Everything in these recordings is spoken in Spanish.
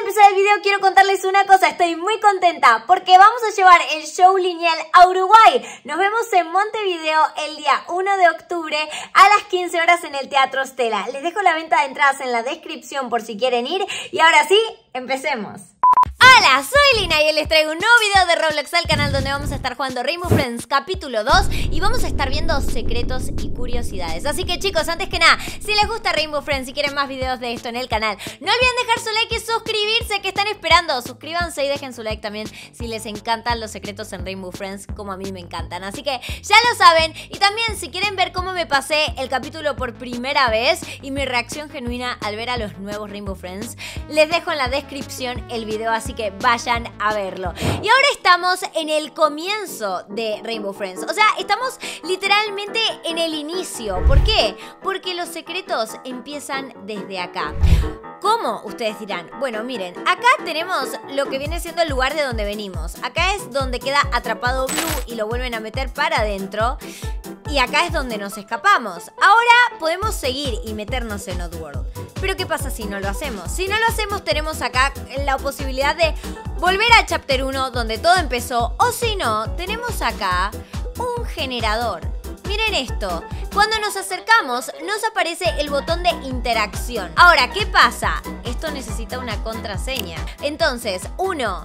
empezar el video quiero contarles una cosa, estoy muy contenta porque vamos a llevar el show lineal a Uruguay. Nos vemos en Montevideo el día 1 de octubre a las 15 horas en el Teatro Stella. Les dejo la venta de entradas en la descripción por si quieren ir y ahora sí, empecemos. Hola, soy Lina y hoy les traigo un nuevo video de Roblox al canal donde vamos a estar jugando Rainbow Friends capítulo 2 y vamos a estar viendo secretos y curiosidades. Así que chicos, antes que nada, si les gusta Rainbow Friends y quieren más videos de esto en el canal, no olviden dejar su like y suscribirse, que están esperando. Suscríbanse y dejen su like también si les encantan los secretos en Rainbow Friends como a mí me encantan. Así que ya lo saben, y también si quieren ver cómo me pasé el capítulo por primera vez y mi reacción genuina al ver a los nuevos Rainbow Friends, les dejo en la descripción el video, así que vayan a verlo. Y ahora estamos en el comienzo de Rainbow Friends. O sea, estamos literalmente en el inicio. ¿Por qué? Porque los secretos empiezan desde acá. ¿Cómo? Ustedes dirán. Bueno, miren, acá tenemos lo que viene siendo el lugar de donde venimos. Acá es donde queda atrapado Blue y lo vuelven a meter para adentro. Y acá es donde nos escapamos. Ahora podemos seguir y meternos en Oddworld. Pero ¿qué pasa si no lo hacemos? Si no lo hacemos, tenemos acá la posibilidad de volver a Chapter 1 donde todo empezó. O si no, tenemos acá un generador. Miren esto. Cuando nos acercamos, nos aparece el botón de interacción. Ahora, ¿qué pasa? Esto necesita una contraseña. Entonces, 1,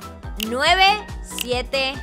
9, 7,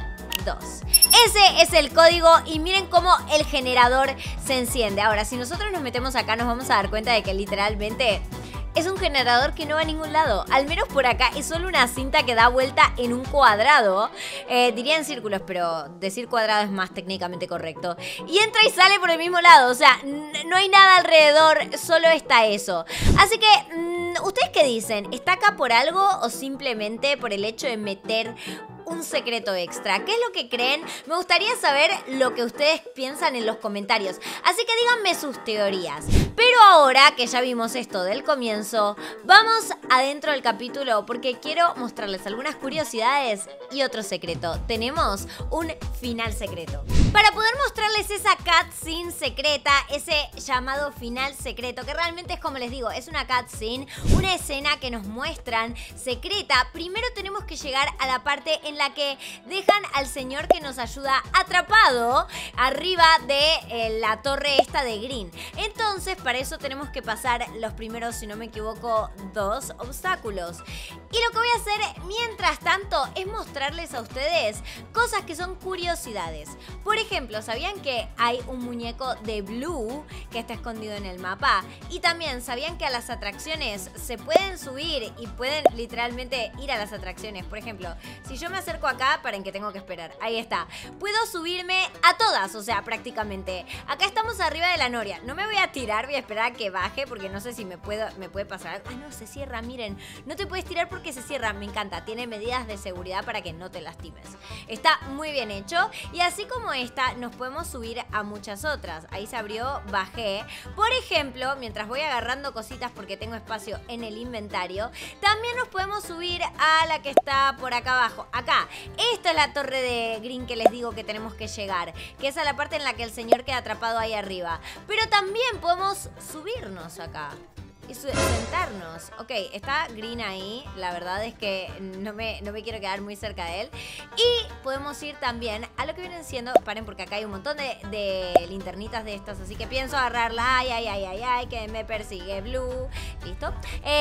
2. Ese es el código y miren cómo el generador se enciende. Ahora, si nosotros nos metemos acá, nos vamos a dar cuenta de que literalmente es un generador que no va a ningún lado. Al menos por acá es solo una cinta que da vuelta en un cuadrado. Diría en círculos, pero decir cuadrado es más técnicamente correcto. Y entra y sale por el mismo lado. O sea, no hay nada alrededor, solo está eso. Así que, ¿ustedes qué dicen? ¿Está acá por algo o simplemente por el hecho de meter un secreto extra? ¿Qué es lo que creen? Me gustaría saber lo que ustedes piensan en los comentarios. Así que díganme sus teorías. Pero ahora que ya vimos esto del comienzo, vamos adentro del capítulo porque quiero mostrarles algunas curiosidades y otro secreto. Tenemos un final secreto. Para poder mostrarles esa cutscene secreta, ese llamado final secreto, que realmente es como les digo, es una cutscene, una escena que nos muestran secreta, primero tenemos que llegar a la parte en la que dejan al señor que nos ayuda atrapado arriba de la torre esta de Green. Entonces, para eso tenemos que pasar los primeros, si no me equivoco, 2 obstáculos. Y lo que voy a hacer mientras tanto es mostrarles a ustedes cosas que son curiosidades. Por ejemplo, ¿sabían que hay un muñeco de Blue que está escondido en el mapa? Y también, ¿sabían que a las atracciones se pueden subir y pueden literalmente ir a las atracciones? Por ejemplo, si yo me acerco acá, paren que tengo que esperar. Ahí está. Puedo subirme a todas, o sea, prácticamente. Acá estamos arriba de la noria. No me voy a tirar, voy a esperar a que baje porque no sé si me puede pasar algo. Ah, no, se cierra, miren. No te puedes tirar porque se cierra. Me encanta. Tiene medidas de seguridad para que no te lastimes. Está muy bien hecho. Y así como esta, nos podemos subir a muchas otras. Ahí se abrió, bajé. Por ejemplo, mientras voy agarrando cositas porque tengo espacio en el inventario, también nos podemos subir a la que está por acá abajo. Acá. Esta es la torre de Green que les digo que tenemos que llegar. Que es a la parte en la que el señor queda atrapado ahí arriba. Pero también podemos subirnos acá y sentarnos. Ok, está Green ahí. La verdad es que no me quiero quedar muy cerca de él. Y podemos ir también a lo que vienen siendo... Paren porque acá hay un montón de linternitas de estas, así que pienso agarrarla. Ay, que me persigue Blue. Listo.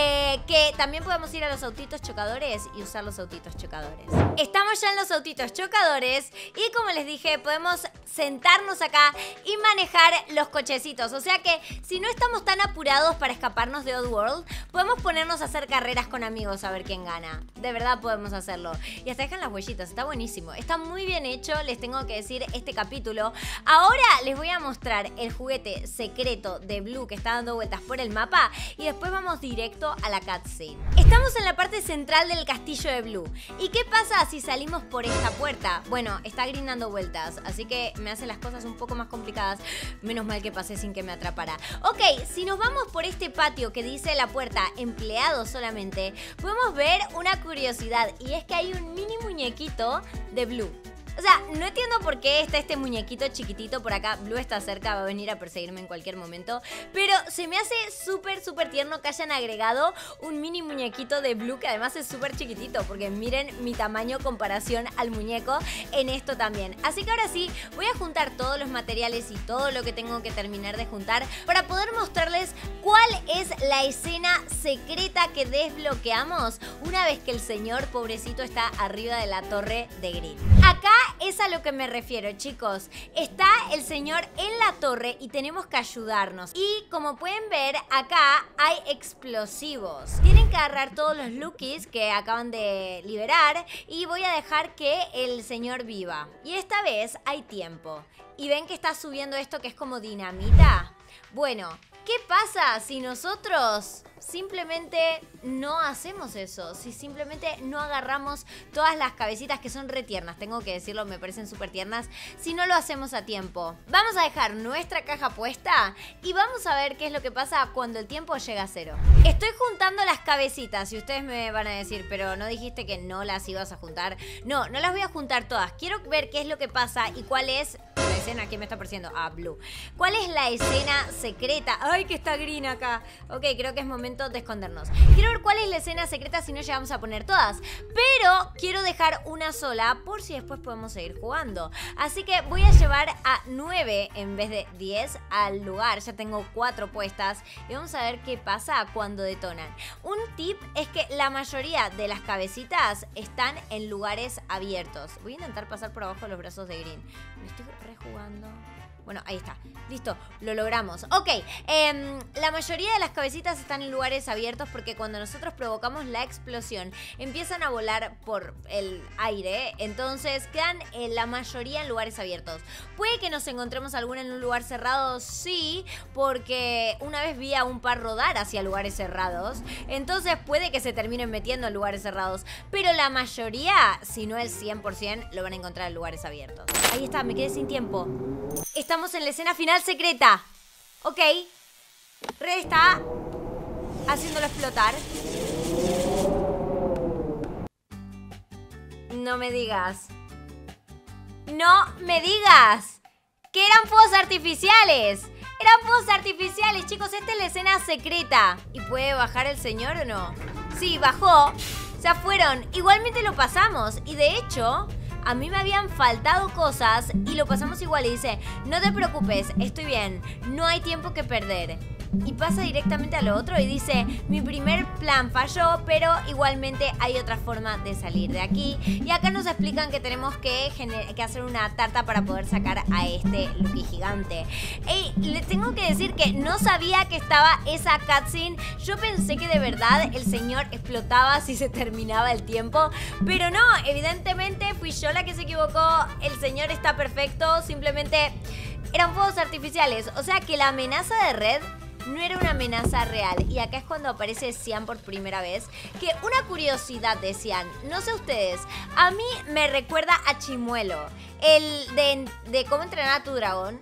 Que también podemos ir a los autitos chocadores y usar los autitos chocadores. Estamos ya en los autitos chocadores y como les dije, podemos sentarnos acá y manejar los cochecitos. O sea que si no estamos tan apurados para escaparnos de Oddworld, podemos ponernos a hacer carreras con amigos a ver quién gana. De verdad podemos hacerlo. Y hasta dejan las huellitas, está buenísimo. Está muy bien hecho, les tengo que decir, este capítulo. Ahora les voy a mostrar el juguete secreto de Blue que está dando vueltas por el mapa y después vamos directo a la cutscene. Estamos en la parte central del castillo de Blue. ¿Y qué pasa si salimos por esta puerta? Bueno, está Green dando vueltas, así que me hace las cosas un poco más complicadas. Menos mal que pasé sin que me atrapara. Ok, si nos vamos por este patio que dice la puerta empleado solamente, podemos ver una curiosidad y es que hay un mini muñequito de Blue. O sea, no entiendo por qué está este muñequito chiquitito por acá. Blue está cerca, va a venir a perseguirme en cualquier momento. Pero se me hace súper tierno que hayan agregado un mini muñequito de Blue, que además es súper chiquitito, porque miren mi tamaño comparación al muñeco en esto también. Así que ahora sí, voy a juntar todos los materiales y todo lo que tengo que terminar de juntar para poder mostrarles cuál es la escena secreta que desbloqueamos una vez que el señor pobrecito está arriba de la torre de Green. Acá es a lo que me refiero, chicos. Está el señor en la torre y tenemos que ayudarnos. Y como pueden ver, acá hay explosivos. Tienen que agarrar todos los Lukis que acaban de liberar y voy a dejar que el señor viva. Y esta vez hay tiempo. ¿Y ven que está subiendo esto que es como dinamita? Bueno, ¿qué pasa si nosotros simplemente no hacemos eso? Si simplemente no agarramos todas las cabecitas que son re tiernas, tengo que decirlo, me parecen súper tiernas, si no lo hacemos a tiempo. Vamos a dejar nuestra caja puesta y vamos a ver qué es lo que pasa cuando el tiempo llega a 0. Estoy juntando las cabecitas y ustedes me van a decir, pero ¿no dijiste que no las ibas a juntar? No, no las voy a juntar todas. Quiero ver qué es lo que pasa y cuál es la escena. ¿Quién me está persiguiendo? Ah, Blue. ¿Cuál es la escena secreta? ¡Ay, que está Green acá! Ok, creo que es momento de escondernos. Quiero ver cuál es la escena secreta si no llegamos a poner todas. Pero quiero dejar una sola por si después podemos seguir jugando. Así que voy a llevar a 9 en vez de 10 al lugar. Ya tengo 4 puestas y vamos a ver qué pasa cuando detonan. Un tip es que la mayoría de las cabecitas están en lugares abiertos. Voy a intentar pasar por abajo de los brazos de Green. Me estoy rejugando. Bueno, ahí está. Listo, lo logramos. Ok, la mayoría de las cabecitas están en lugares abiertos porque cuando nosotros provocamos la explosión empiezan a volar por el aire. Entonces quedan la mayoría en lugares abiertos. ¿Puede que nos encontremos alguna en un lugar cerrado? Sí, porque una vez vi a un par rodar hacia lugares cerrados. Entonces puede que se terminen metiendo en lugares cerrados. Pero la mayoría, si no el 100%, lo van a encontrar en lugares abiertos. Ahí está, me quedé sin tiempo. Estamos en la escena final secreta. Ok. Red está haciéndolo explotar. No me digas. No me digas que eran fuegos artificiales. Eran fuegos artificiales, chicos. Esta es la escena secreta. ¿Y puede bajar el señor o no? Sí, bajó. Se fueron. Igualmente lo pasamos. Y de hecho, a mí me habían faltado cosas y lo pasamos igual. Y dice, no te preocupes, estoy bien, no hay tiempo que perder. Y pasa directamente a lo otro y dice, mi primer plan falló, pero igualmente hay otra forma de salir de aquí. Y acá nos explican que tenemos que hacer una tarta para poder sacar a este Lucky gigante. Ey, le tengo que decir que no sabía que estaba esa cutscene. Yo pensé que de verdad el señor explotaba si se terminaba el tiempo, pero no, evidentemente fui yo la que se equivocó. El señor está perfecto, simplemente eran fuegos artificiales. O sea que la amenaza de Red no era una amenaza real. Y acá es cuando aparece Cyan por primera vez. Que una curiosidad de Cyan, no sé ustedes, a mí me recuerda a Chimuelo. El de cómo entrenar a tu dragón.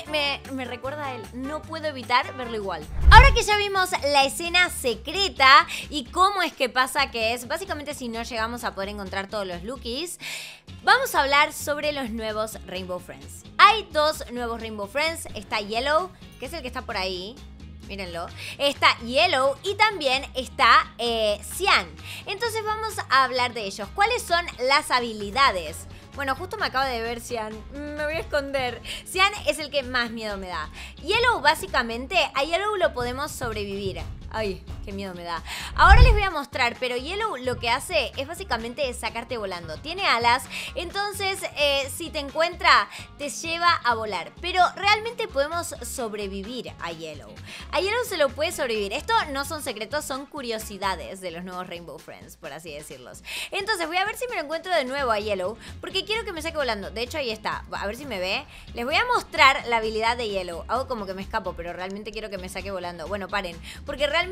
Me recuerda a él. No puedo evitar verlo igual. Ahora que ya vimos la escena secreta y cómo es que pasa, que es básicamente si no llegamos a poder encontrar todos los Lukis, vamos a hablar sobre los nuevos Rainbow Friends. Hay 2 nuevos Rainbow Friends. Está Yellow, que es el que está por ahí. Mírenlo. Está Yellow y también está Cyan. Entonces vamos a hablar de ellos. ¿Cuáles son las habilidades? Bueno, justo me acabo de ver Cyan. Me voy a esconder. Cyan es el que más miedo me da. Yellow, básicamente, a Yellow lo podemos sobrevivir. Ay, qué miedo me da. Ahora les voy a mostrar, pero Yellow lo que hace es básicamente sacarte volando. Tiene alas, entonces si te encuentra, te lleva a volar. Pero realmente podemos sobrevivir a Yellow. A Yellow se lo puede sobrevivir. Esto no son secretos, son curiosidades de los nuevos Rainbow Friends, por así decirlos. Entonces voy a ver si me lo encuentro de nuevo a Yellow, porque quiero que me saque volando. De hecho, ahí está. A ver si me ve. Les voy a mostrar la habilidad de Yellow. Hago como que me escapo, pero realmente quiero que me saque volando. Bueno, paren, porque realmente necesito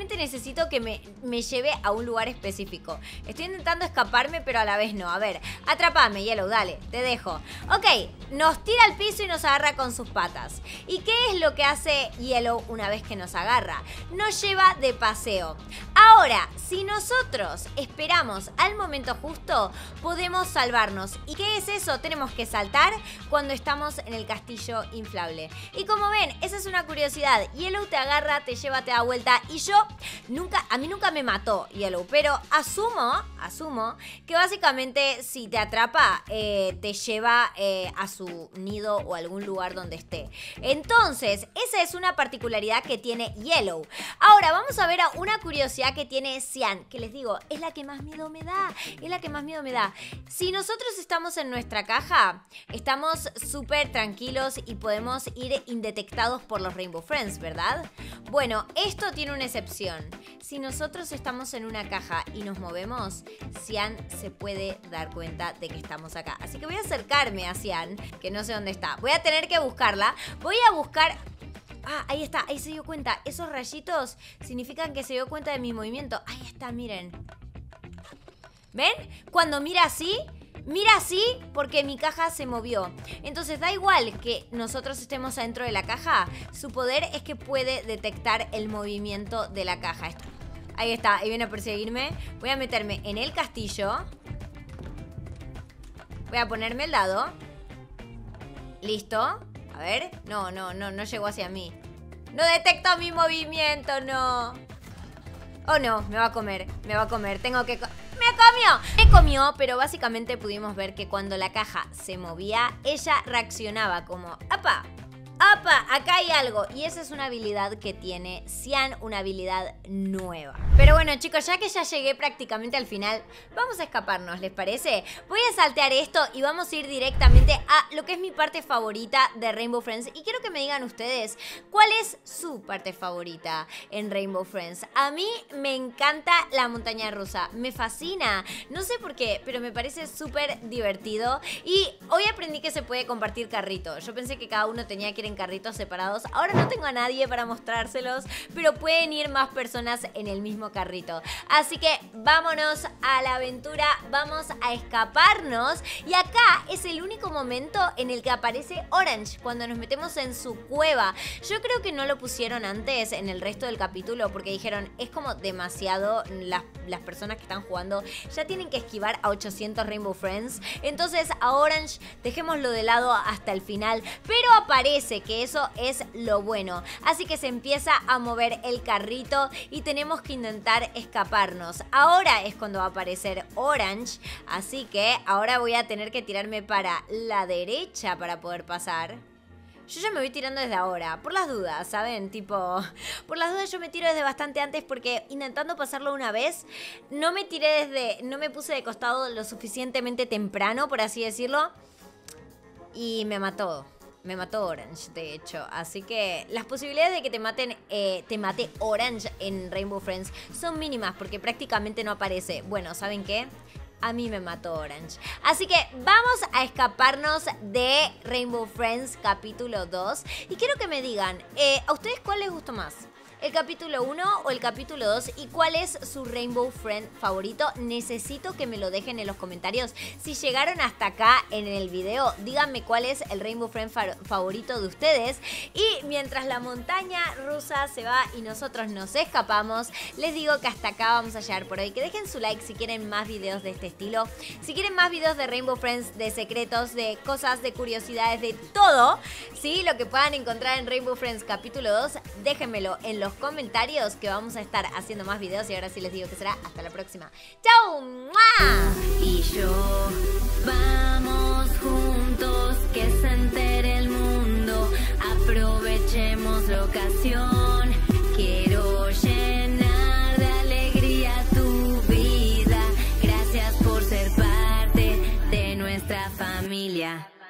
necesito que me lleve a un lugar específico. Estoy intentando escaparme, pero a la vez no. A ver, atrapame, Yellow, dale, te dejo. Ok, nos tira al piso y nos agarra con sus patas. ¿Y qué es lo que hace Yellow una vez que nos agarra? Nos lleva de paseo. Ahora, si nosotros esperamos al momento justo, podemos salvarnos. ¿Y qué es eso? Tenemos que saltar cuando estamos en el castillo inflable. Y como ven, esa es una curiosidad. Yellow te agarra, te lleva, te da vuelta. Y a mí nunca me mató Yellow, pero asumo que básicamente si te atrapa, te lleva a su nido o algún lugar donde esté. Entonces, esa es una particularidad que tiene Yellow. Ahora, vamos a ver a una curiosidad que tiene Cyan, que les digo, es la que más miedo me da. Es la que más miedo me da. Si nosotros estamos en nuestra caja, estamos súper tranquilos y podemos ir indetectados por los Rainbow Friends, ¿verdad? Bueno, esto tiene una excepción. Si nosotros estamos en una caja y nos movemos, Cyan se puede dar cuenta de que estamos acá. Así que voy a acercarme a Cyan, que no sé dónde está. Voy a tener que buscarla. Voy a buscar... Ah, ahí está, ahí se dio cuenta. Esos rayitos significan que se dio cuenta de mi movimiento. Ahí está, miren. ¿Ven? Cuando mira así porque mi caja se movió. Entonces da igual que nosotros estemos adentro de la caja. Su poder es que puede detectar el movimiento de la caja. Ahí está, ahí viene a perseguirme. Voy a meterme en el castillo. Voy a ponerme el dado. Listo. A ver, no llegó hacia mí. No detectó mi movimiento, no. Oh no, me va a comer, tengo que... ¡Me comió! Pero básicamente pudimos ver que cuando la caja se movía, ella reaccionaba como... ¡Apa! ¡Apa! Acá hay algo. Y esa es una habilidad que tiene Cyan, una habilidad nueva. Pero bueno, chicos, ya que ya llegué prácticamente al final, vamos a escaparnos, ¿les parece? Voy a saltear esto y vamos a ir directamente a lo que es mi parte favorita de Rainbow Friends. Y quiero que me digan ustedes, ¿cuál es su parte favorita en Rainbow Friends? A mí me encanta la montaña rusa, me fascina. No sé por qué, pero me parece súper divertido. Y hoy aprendí que se puede compartir carrito. Yo pensé que cada uno tenía que ir en carritos separados. Ahora no tengo a nadie para mostrárselos, pero pueden ir más personas en el mismo carrito. Así que vámonos a la aventura, vamos a escaparnos. Y acá es el único momento en el que aparece Orange, cuando nos metemos en su cueva. Yo creo que no lo pusieron antes en el resto del capítulo porque dijeron, es como demasiado, las personas que están jugando ya tienen que esquivar a 800 Rainbow Friends. Entonces a Orange dejémoslo de lado hasta el final, pero aparece, que eso es lo bueno. Así que se empieza a mover el carrito y tenemos que intentar escaparnos. Ahora es cuando va a aparecer Orange, así que ahora voy a tener que tirarme para la derecha para poder pasar. Yo ya me voy tirando desde ahora, por las dudas, ¿saben? Tipo, por las dudas yo me tiro desde bastante antes porque intentando pasarlo una vez, no me puse de costado lo suficientemente temprano, por así decirlo, y me mató. Me mató Orange, de hecho. Así que las posibilidades de que te mate Orange en Rainbow Friends son mínimas porque prácticamente no aparece. Bueno, ¿saben qué? A mí me mató Orange. Así que vamos a escaparnos de Rainbow Friends capítulo 2. Y quiero que me digan, ¿a ustedes cuál les gustó más? ¿El capítulo 1 o el capítulo 2? ¿Y cuál es su Rainbow Friend favorito? Necesito que me lo dejen en los comentarios. Si llegaron hasta acá en el video, díganme cuál es el Rainbow Friend favorito de ustedes. Y mientras la montaña rusa se va y nosotros nos escapamos, les digo que hasta acá vamos a llegar por hoy. Que dejen su like si quieren más videos de este estilo. Si quieren más videos de Rainbow Friends, de secretos, de cosas, de curiosidades, de todo, ¿sí? Lo que puedan encontrar en Rainbow Friends capítulo 2, déjenmelo en los comentarios que vamos a estar haciendo más videos y ahora sí les digo que será hasta la próxima. ¡Chau! ¡Mua! Y yo, vamos juntos, que se entere el mundo, aprovechemos la ocasión, quiero llenar de alegría tu vida, gracias por ser parte de nuestra familia.